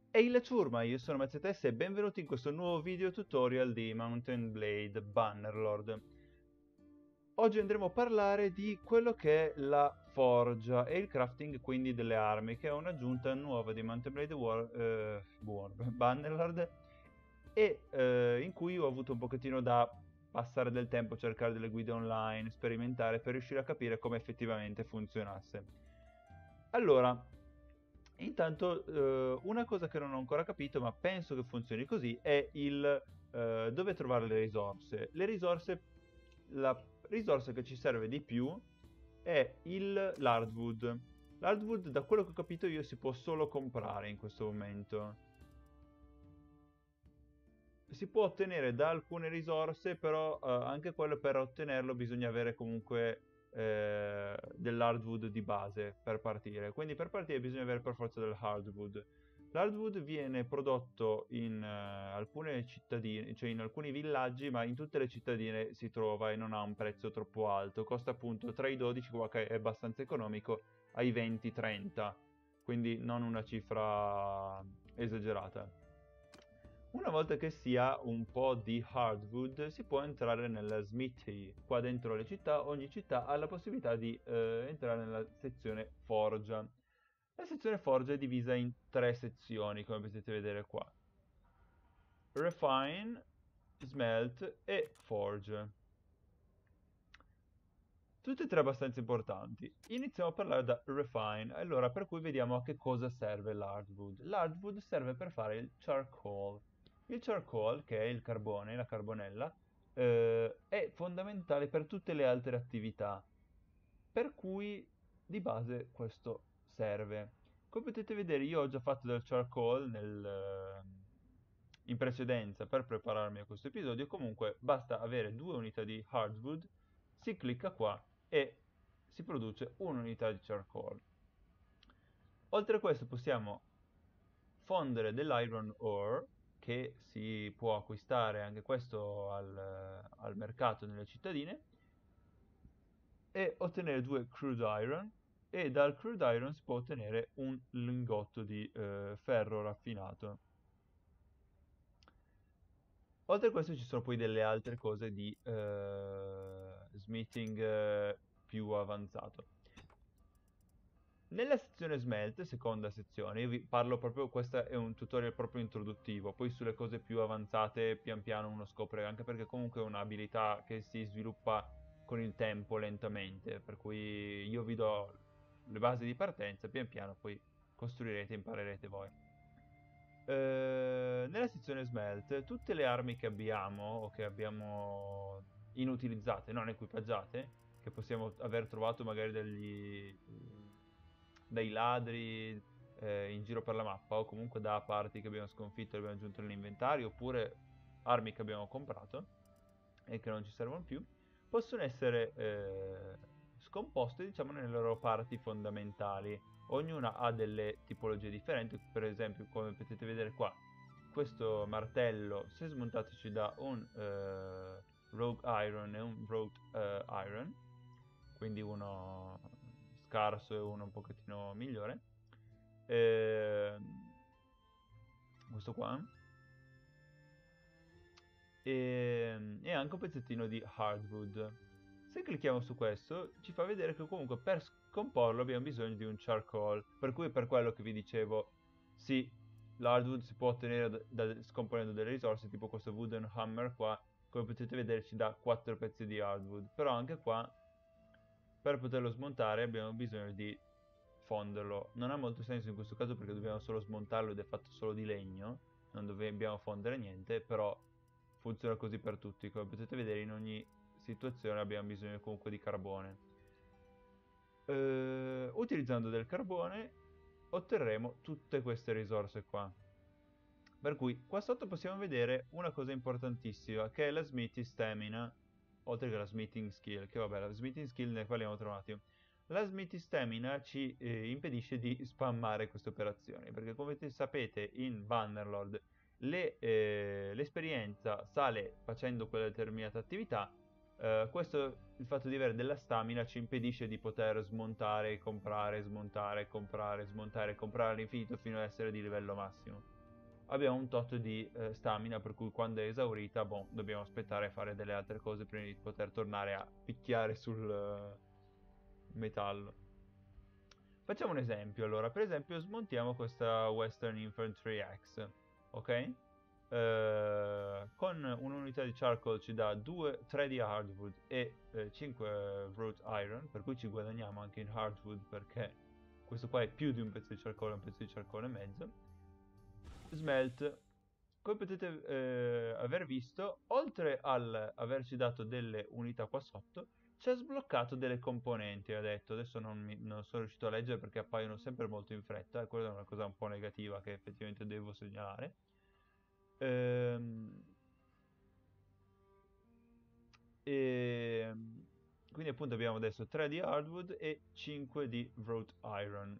Ehi la ciurma, io sono Mazzetess e benvenuti in questo nuovo video tutorial di Mountain Blade Bannerlord. Oggi andremo a parlare di quello che è la forgia e il crafting quindi delle armi, che è un'aggiunta nuova di Mountain Blade Bannerlord e in cui ho avuto un pochettino da passare del tempo, cercare delle guide online, sperimentare per riuscire a capire come effettivamente funzionasse. Allora, intanto una cosa che non ho ancora capito, ma penso che funzioni così, è il dove trovare le risorse. La risorsa che ci serve di più è l'hardwood. L'hardwood, da quello che ho capito io, si può solo comprare in questo momento. Si può ottenere da alcune risorse, però anche quello per ottenerlo bisogna avere comunque dell'hardwood di base per partire. Quindi per partire bisogna avere per forza del hardwood. L'hardwood viene prodotto in alcune cittadine, cioè in alcuni villaggi, ma in tutte le cittadine si trova e non ha un prezzo troppo alto. Costa appunto tra i 12, qua che è abbastanza economico, ai 20-30, quindi non una cifra esagerata. Una volta che si ha un po' di hardwood si può entrare nella smithy. Qua dentro le città, ogni città ha la possibilità di entrare nella sezione forgia. La sezione forgia è divisa in tre sezioni, come potete vedere qua. Refine, Smelt e Forge. Tutte e tre abbastanza importanti. Iniziamo a parlare da Refine, allora per cui vediamo a che cosa serve l'hardwood. L'hardwood serve per fare il charcoal. Il charcoal, che è il carbone, la carbonella, è fondamentale per tutte le altre attività, per cui di base questo serve. Come potete vedere io ho già fatto del charcoal in precedenza per prepararmi a questo episodio, comunque basta avere due unità di hardwood, si clicca qua e si produce un'unità di charcoal. Oltre a questo possiamo fondere dell'iron ore, che si può acquistare anche questo al mercato nelle cittadine, e ottenere due crude iron, e dal crude iron si può ottenere un lingotto di ferro raffinato. Oltre a questo ci sono poi delle altre cose di smithing più avanzato. Nella sezione smelt, seconda sezione, io vi parlo proprio, questo è un tutorial proprio introduttivo, poi sulle cose più avanzate pian piano uno scopre, anche perché comunque è un'abilità che si sviluppa con il tempo lentamente, per cui io vi do le basi di partenza, pian piano poi costruirete e imparerete voi. Nella sezione smelt, tutte le armi che abbiamo o che abbiamo inutilizzate, non equipaggiate, che possiamo aver trovato magari dai ladri in giro per la mappa o comunque da parti che abbiamo sconfitto e abbiamo aggiunto nell'inventario, oppure armi che abbiamo comprato e che non ci servono più, possono essere scomposte diciamo nelle loro parti fondamentali. Ognuna ha delle tipologie differenti, per esempio come potete vedere qua questo martello, se smontato, ci dà un Rogue Iron e un Rogue Iron, quindi uno scarso e uno un pochettino migliore. Questo qua. E anche un pezzettino di hardwood. Se clicchiamo su questo ci fa vedere che comunque per scomporlo abbiamo bisogno di un charcoal, per cui è per quello che vi dicevo, sì, l'hardwood si può ottenere scomponendo delle risorse, tipo questo wooden hammer qua, come potete vedere ci dà 4 pezzi di hardwood, però anche qua per poterlo smontare abbiamo bisogno di fonderlo. Non ha molto senso in questo caso perché dobbiamo solo smontarlo ed è fatto solo di legno, non dobbiamo fondere niente, però funziona così per tutti. Come potete vedere in ogni situazione abbiamo bisogno comunque di carbone. Utilizzando del carbone otterremo tutte queste risorse qua. Per cui qua sotto possiamo vedere una cosa importantissima, che è la Smithy Stamina, oltre che la Smithing Skill, che vabbè, la Smithing Skill ne parliamo tra un attimo. La Smithy Stamina ci impedisce di spammare queste operazioni, perché come sapete in Bannerlord l'esperienza sale facendo quella determinata attività, il fatto di avere della stamina ci impedisce di poter smontare, comprare, smontare, comprare, smontare, comprare all'infinito fino ad essere di livello massimo. abbiamo un tot di stamina, per cui quando è esaurita, boh, dobbiamo aspettare e fare delle altre cose prima di poter tornare a picchiare sul metallo. Facciamo un esempio, allora, per esempio smontiamo questa Western Infantry Axe, ok? Con un'unità di charcoal ci dà 3 di hardwood e 5 wrought iron, per cui ci guadagniamo anche in hardwood perché questo qua è più di un pezzo di charcoal, un pezzo di charcoal e mezzo. Smelt, come potete aver visto, oltre al averci dato delle unità qua sotto, ci ha sbloccato delle componenti, ha detto. Adesso non sono riuscito a leggere perché appaiono sempre molto in fretta, e quella è una cosa un po' negativa che effettivamente devo segnalare. Ehm, e quindi appunto abbiamo adesso 3 di hardwood e 5 di wrought iron.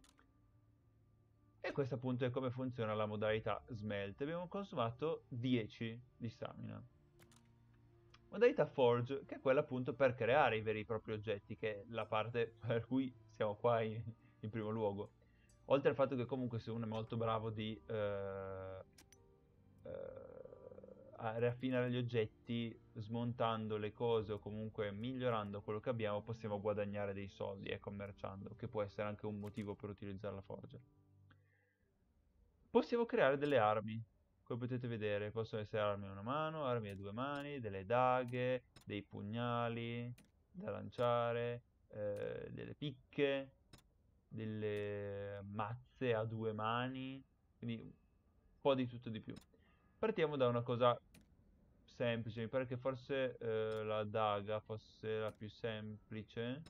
E questo appunto è come funziona la modalità smelt. Abbiamo consumato 10 di stamina. Modalità forge, che è quella appunto per creare i veri e propri oggetti, che è la parte per cui siamo qua in primo luogo. Oltre al fatto che comunque se uno è molto bravo a raffinare gli oggetti, smontando le cose o comunque migliorando quello che abbiamo, possiamo guadagnare dei soldi commerciando, che può essere anche un motivo per utilizzare la forgia. Possiamo creare delle armi, come potete vedere, possono essere armi a una mano, armi a due mani, delle daghe, dei pugnali da lanciare, delle picche, delle mazze a due mani, quindi un po' di tutto di più. Partiamo da una cosa semplice, mi pare che forse la daga fosse la più semplice,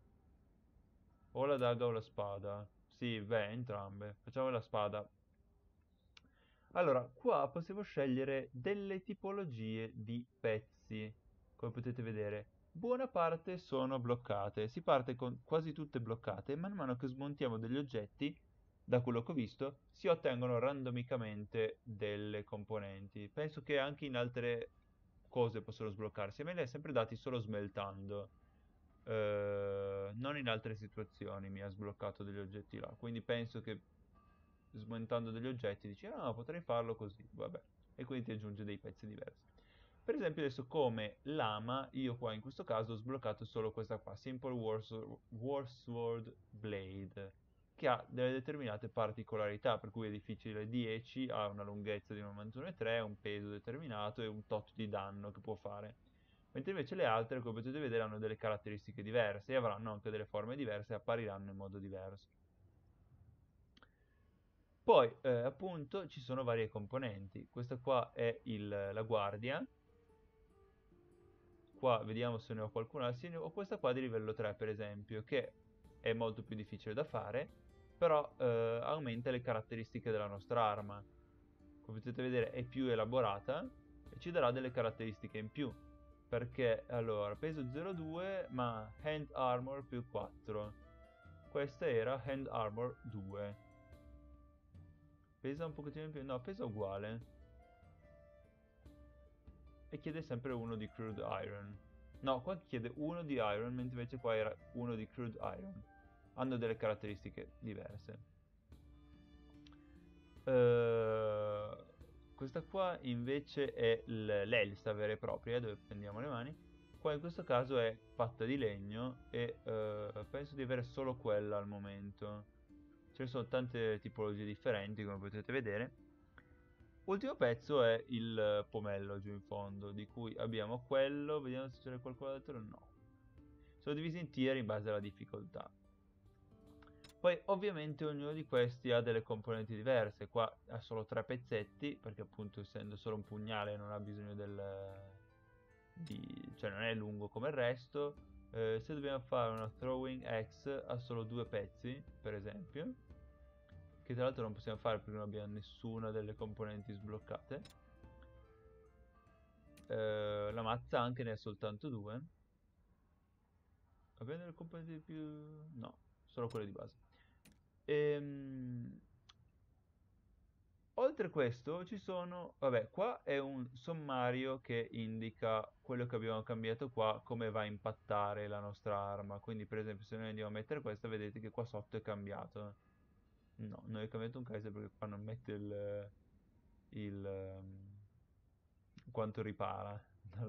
o la daga o la spada. Sì, beh, entrambe. Facciamo la spada. Allora, qua possiamo scegliere delle tipologie di pezzi, come potete vedere. Buona parte sono bloccate, si parte con quasi tutte bloccate, e man mano che smontiamo degli oggetti, da quello che ho visto, si ottengono randomicamente delle componenti. Penso che anche in altre cose possono sbloccarsi, a me li ha sempre dati solo smeltando. Non in altre situazioni mi ha sbloccato degli oggetti là, quindi penso che smontando degli oggetti dici ah potrei farlo così, vabbè, e quindi ti aggiunge dei pezzi diversi. Per esempio adesso come lama, io qua in questo caso ho sbloccato solo questa qua, Simple Warsword Blade, che ha delle determinate particolarità, per cui è difficile 10, ha una lunghezza di 1,3 m, un peso determinato e un tot di danno che può fare. Mentre invece le altre, come potete vedere, hanno delle caratteristiche diverse e avranno anche delle forme diverse e appariranno in modo diverso. Poi, appunto, ci sono varie componenti. Questa qua è la guardia. Qua vediamo se ne ho qualcuna. Sì, ne ho questa qua di livello 3, per esempio, che è molto più difficile da fare, però aumenta le caratteristiche della nostra arma. Come potete vedere è più elaborata e ci darà delle caratteristiche in più. Perché, allora, peso 0,2, ma hand armor più 4. Questa era hand armor 2. Pesa un pochettino in più, no, pesa uguale. E chiede sempre uno di crude iron. No, qua chiede uno di iron, mentre invece qua era uno di crude iron. Hanno delle caratteristiche diverse. Questa qua invece è l'elsa vera e propria, dove prendiamo le mani. Qua in questo caso è fatta di legno e penso di avere solo quella al momento. Ce ne sono tante tipologie differenti, come potete vedere. Ultimo pezzo è il pomello giù in fondo, di cui abbiamo quello, vediamo se c'è qualcos'altro, no. Sono divisi in tier in base alla difficoltà. Poi ovviamente ognuno di questi ha delle componenti diverse, qua ha solo 3 pezzetti, perché appunto essendo solo un pugnale non ha bisogno cioè non è lungo come il resto. Se dobbiamo fare una throwing axe ha solo 2 pezzi, per esempio, che tra l'altro non possiamo fare perché non abbiamo nessuna delle componenti sbloccate. La mazza anche ne ha soltanto 2. Abbiamo delle componenti di più? No, solo quelle di base. Oltre a questo ci sono, vabbè, qua è un sommario che indica quello che abbiamo cambiato qua, come va a impattare la nostra arma. Quindi per esempio se noi andiamo a mettere questa, vedete che qua sotto è cambiato. No, non è cambiato un Kaiser perché qua non mette il quanto ripara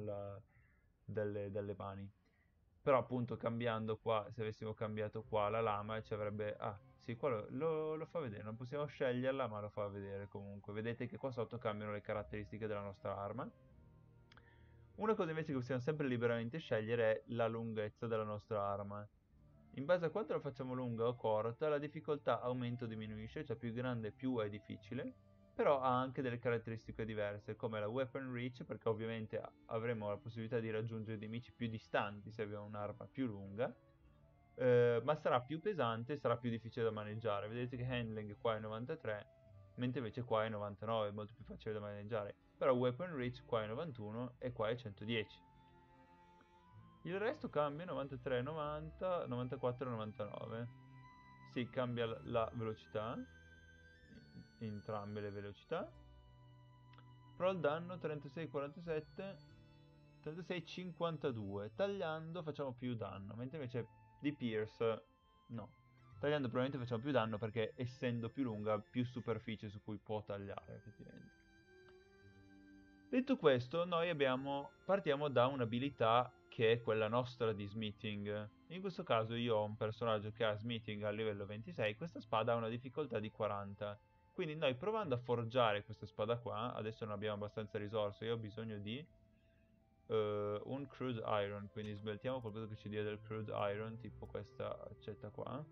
dalle mani. Però appunto cambiando qua, se avessimo cambiato qua la lama ci avrebbe... Ah, sì, qua lo fa vedere, non possiamo sceglierla ma lo fa vedere comunque. Vedete che qua sotto cambiano le caratteristiche della nostra arma. Una cosa invece che possiamo sempre liberamente scegliere è la lunghezza della nostra arma. In base a quanto la facciamo lunga o corta, la difficoltà aumenta o diminuisce, cioè più grande più è difficile, però ha anche delle caratteristiche diverse, come la weapon reach, perché ovviamente avremo la possibilità di raggiungere nemici più distanti se abbiamo un'arma più lunga, ma sarà più pesante e sarà più difficile da maneggiare. Vedete che handling qua è 93, mentre invece qua è 99, è molto più facile da maneggiare. Però weapon reach qua è 91 e qua è 110. Il resto cambia 93, 90, 94 e 99. Si cambia la velocità, entrambe le velocità. Però il danno 36, 47, 36, 52. Tagliando facciamo più danno, mentre invece di Pierce no. Tagliando probabilmente facciamo più danno perché essendo più lunga più superficie su cui può tagliare effettivamente. Detto questo, noi partiamo da un'abilità che è quella nostra di smithing. In questo caso io ho un personaggio che ha smithing a livello 26, questa spada ha una difficoltà di 40. Quindi noi provando a forgiare questa spada qua, adesso non abbiamo abbastanza risorse, io ho bisogno di un crude iron, quindi smeltiamo qualcosa che ci dia del crude iron, tipo questa accetta qua.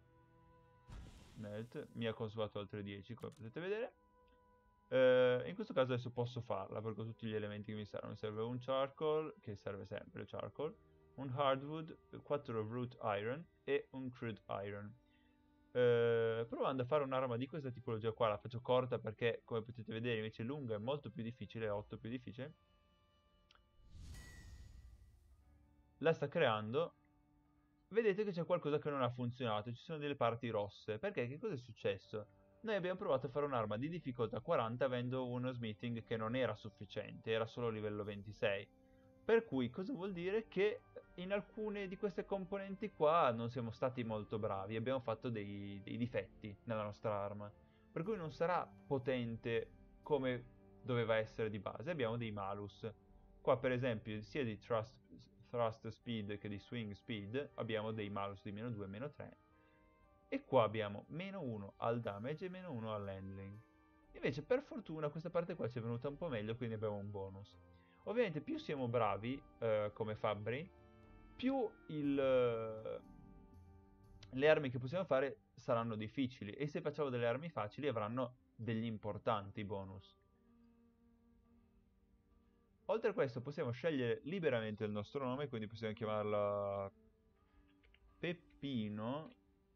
Melt, mi ha consumato altre 10, come potete vedere. In questo caso adesso posso farla perché ho tutti gli elementi che mi servono. Mi serve un charcoal, che serve sempre il charcoal, un hardwood, 4 root iron e un crude iron. Provando a fare un'arma di questa tipologia qua, la faccio corta perché come potete vedere invece lunga è molto più difficile, 8 più difficile. La sta creando. Vedete che c'è qualcosa che non ha funzionato, ci sono delle parti rosse. Perché? Che cosa è successo? Noi abbiamo provato a fare un'arma di difficoltà 40 avendo uno smithing che non era sufficiente, era solo livello 26. Per cui cosa vuol dire? Che in alcune di queste componenti qua non siamo stati molto bravi, abbiamo fatto dei difetti nella nostra arma. Per cui non sarà potente come doveva essere di base, abbiamo dei malus. Qua per esempio sia di thrust speed che di swing speed abbiamo dei malus di meno 2 e meno 3. E qua abbiamo meno 1 al damage e meno 1 all'handling. Invece per fortuna questa parte qua ci è venuta un po' meglio, quindi abbiamo un bonus. Ovviamente più siamo bravi come fabbri, più le armi che possiamo fare saranno difficili. E se facciamo delle armi facili avranno degli importanti bonus. Oltre a questo possiamo scegliere liberamente il nostro nome, quindi possiamo chiamarla Peppino.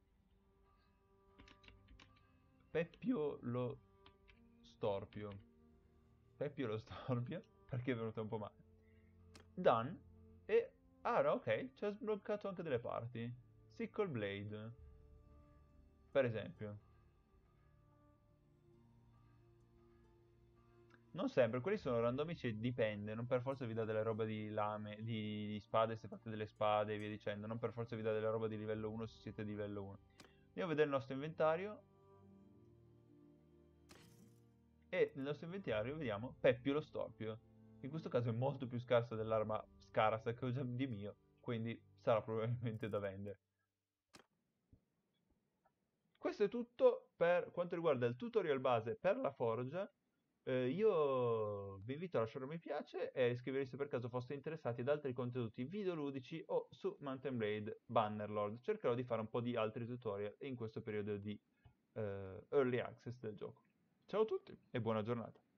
Peppio lo Storpio. Peppio lo Storpio, perché è venuto un po' male. Done. E... Ah, no, ok, ci ha sbloccato anche delle parti. Sickle Blade. Per esempio. Non sempre, quelli sono randomici e dipende, non per forza vi dà delle robe di lame, di spade se fate delle spade e via dicendo, non per forza vi dà delle robe di livello 1 se siete di livello 1. Andiamo a vedere il nostro inventario. E nel nostro inventario vediamo Peppio lo Storpio. In questo caso è molto più scarsa dell'arma Scaras che ho già di mio, quindi sarà probabilmente da vendere. Questo è tutto per quanto riguarda il tutorial base per la forgia. Io vi invito a lasciare un mi piace e iscrivervi se per caso foste interessati ad altri contenuti videoludici o su Mount & Blade Bannerlord. Cercherò di fare un po' di altri tutorial in questo periodo di early access del gioco. Ciao a tutti e buona giornata.